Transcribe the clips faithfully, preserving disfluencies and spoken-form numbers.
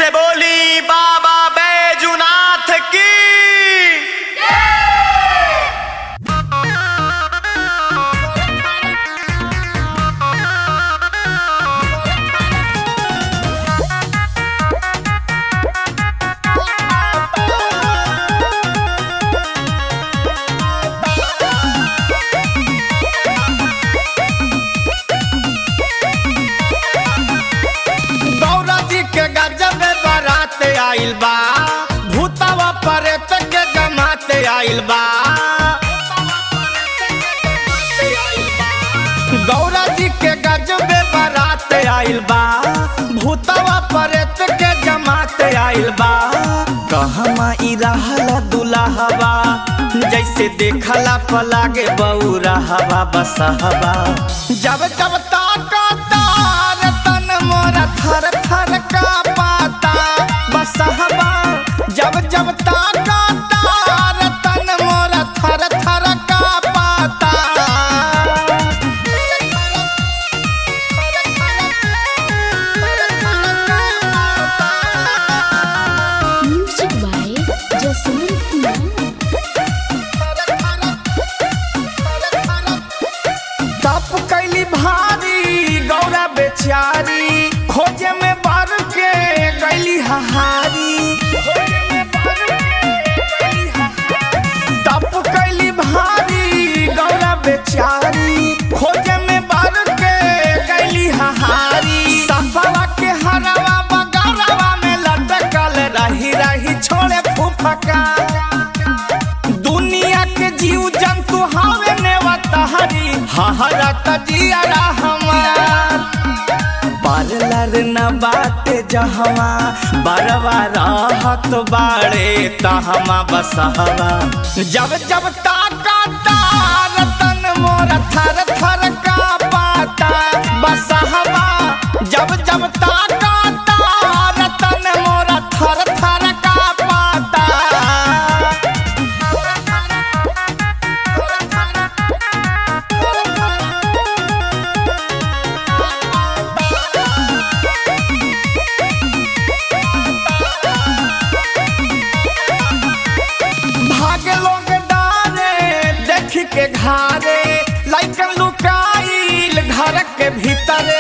से बोली बाबा बैजूनाथ की। आइल बा भूतवा परेत के जमाते आइल बा। गौरा जी के गजबे बारात आइल बा भूतवा परेत के जमाते आइल बा। कहमा ई रहला दुल्हवा जैसे देखला पलागे बौरा हवा बसहवा। जब जब ताका तार तन मोरा थर थर का पाता बसहवा। जब जब ताका तार तन मोरा थर थर का पाता। Music by Jaswant Kumar. तप कैली भारी गौरा बेचारी खोजे में बर के गैली हाहारी। तप कैली भारी गौरा बेचारी खोजे में बर के गैली हाहारी। सफवा के हरवा बगरवा में लटकल रही रही छोड़े फुफका। दुनिया के जीव जंतु हवे नेवतहरी हहरा तजियारा हमार। पार्लर न बाटे जहवा बरवा रहत बाड़े तहमा बसहवा। जब जब ताका तार तन मोरा थर थर का पाता बसहवा। जब जब ताका तार तन मोरा थर थर का पाता। भागे लोग डारे देख के घारे लाइकन लुकाइल घर के भीतरे।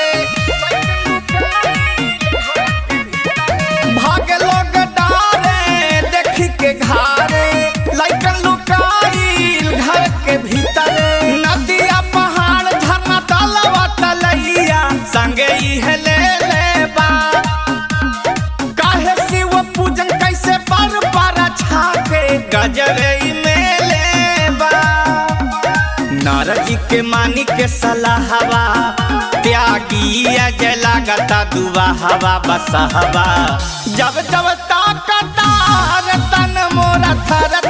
भागे लोग डारे देख के घारे लाइकन लुकाइल घर के भीतरे। नदिया पहाड़ झरना तलवा तलैया संगे इहे ले ले बा। काहे शिव पूजन कैसे पर पर छाके गजरे मेले बा। नारद जी के मानी के सलाहवा त्यागी अजय लागता दुआ हवा बसहवा। जब जब ताका तार तन मोरा थर